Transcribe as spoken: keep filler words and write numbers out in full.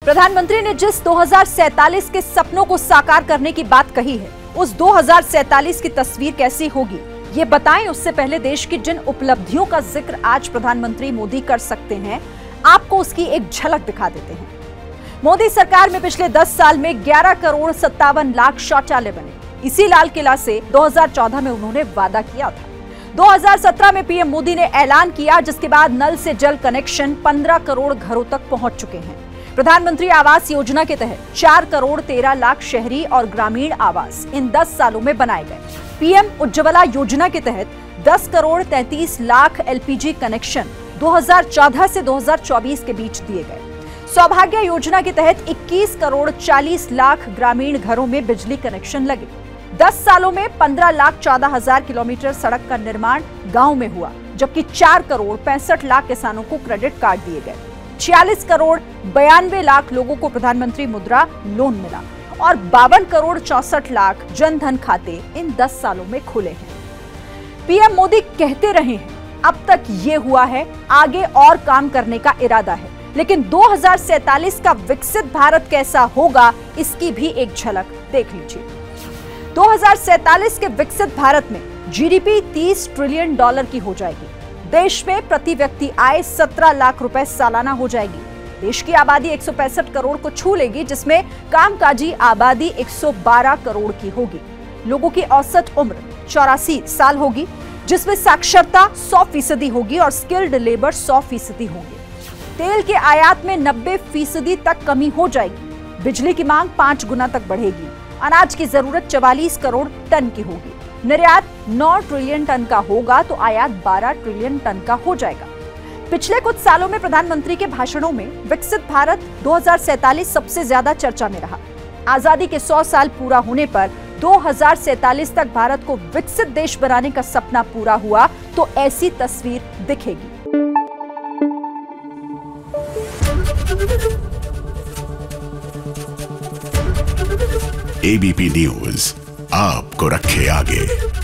प्रधानमंत्री ने जिस दो हज़ार सैंतालीस के सपनों को साकार करने की बात कही है, उस दो हज़ार सैंतालीस की तस्वीर कैसी होगी ये बताएं। उससे पहले देश की जिन उपलब्धियों का जिक्र आज प्रधानमंत्री मोदी कर सकते हैं, आपको उसकी एक झलक दिखा देते हैं। मोदी सरकार में पिछले दस साल में ग्यारह करोड़ सत्तावन लाख शौचालय बने। इसी लाल किला से दो हज़ार चौदह में उन्होंने वादा किया था। दो हज़ार सत्रह में पीएम मोदी ने ऐलान किया, जिसके बाद नल से जल कनेक्शन पंद्रह करोड़ घरों तक पहुंच चुके हैं। प्रधानमंत्री आवास योजना के तहत चार करोड़ तेरह लाख शहरी और ग्रामीण आवास इन दस सालों में बनाए गए। पीएम उज्ज्वला योजना के तहत दस करोड़ तैंतीस लाख एलपीजी कनेक्शन दो हज़ार चौदह से दो हज़ार चौबीस के बीच दिए गए। सौभाग्य योजना के तहत इक्कीस करोड़ चालीस लाख ग्रामीण घरों में बिजली कनेक्शन लगे। दस सालों में पंद्रह लाख चौदह हजार किलोमीटर सड़क का निर्माण गांव में हुआ, जबकि चार करोड़ पैंसठ लाख किसानों को क्रेडिट कार्ड दिए गए। छियालीस करोड़ बयानवे लाख लोगों को प्रधानमंत्री मुद्रा लोन मिला और बावन करोड़ चौसठ लाख जन धन खाते इन दस सालों में खुले हैं। पीएम मोदी कहते रहे हैं, अब तक ये हुआ है, आगे और काम करने का इरादा है, लेकिन दो हज़ार सैंतालीस का विकसित भारत कैसा होगा, इसकी भी एक झलक देख लीजिए। दो हज़ार सैंतालीस के विकसित भारत में जीडीपी तीस ट्रिलियन डॉलर की हो जाएगी। देश में प्रति व्यक्ति आय सत्रह लाख रुपए सालाना हो जाएगी। देश की आबादी एक सौ पैंसठ करोड़ को छू लेगी, जिसमें कामकाजी आबादी एक सौ बारह करोड़ की होगी। लोगों की औसत उम्र चौरासी साल होगी, जिसमें साक्षरता सौ फीसदी होगी और स्किल्ड लेबर सौ फीसदी होंगे। तेल के आयात में नब्बे फीसदी तक कमी हो जाएगी। बिजली की मांग पांच गुना तक बढ़ेगी। अनाज की जरूरत चवालीस करोड़ टन की होगी। निर्यात नौ ट्रिलियन टन का होगा तो आयात बारह ट्रिलियन टन का हो जाएगा। पिछले कुछ सालों में प्रधानमंत्री के भाषणों में विकसित भारत दो हज़ार सैंतालीस सबसे ज्यादा चर्चा में रहा। आजादी के सौ साल पूरा होने पर दो हज़ार सैंतालीस तक भारत को विकसित देश बनाने का सपना पूरा हुआ तो ऐसी तस्वीर दिखेगी। एबीपी न्यूज आपको रखे आगे।